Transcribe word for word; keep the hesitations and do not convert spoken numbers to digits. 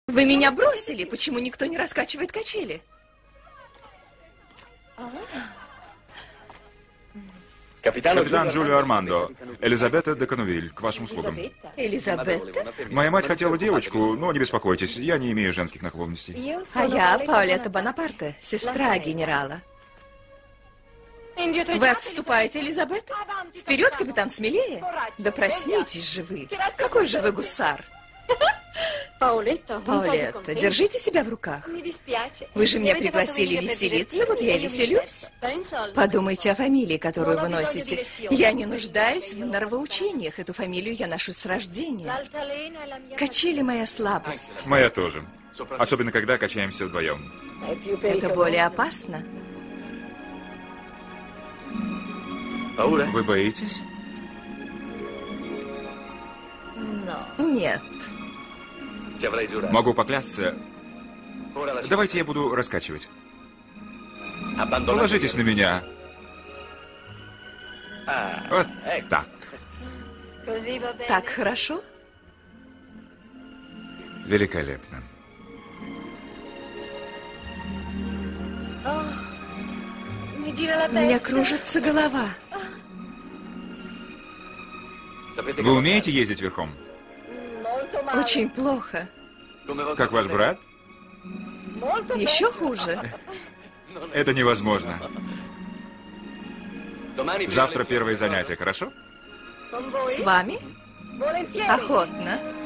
Вы меня бросили. Почему никто не раскачивает качели? Капитан Джулио Армандо, Элизабета де Канувиль, к вашим услугам. Элизабетта? Моя мать хотела девочку, но не беспокойтесь, я не имею женских наклонностей. А я Паолетта Бонапарте, сестра генерала. Вы отступаете, Элизабетта? Вперед, капитан, смелее. Да проснитесь же вы. Какой же вы гусар? Паолетта, держите себя в руках. Вы же меня пригласили веселиться, вот я и веселюсь. Подумайте о фамилии, которую вы носите. Я не нуждаюсь в нравоучениях. Эту фамилию я ношу с рождения. Качели — моя слабость. Моя тоже. Особенно, когда качаемся вдвоем. Это более опасно. Вы боитесь? Нет. Могу поклясться. Давайте я буду раскачивать. Положитесь на меня. Вот так. Так хорошо? Великолепно. У меня кружится голова. Вы умеете ездить верхом? Очень плохо. Как ваш брат? Еще хуже. Это невозможно. Завтра первое занятие, хорошо? С вами? Охотно.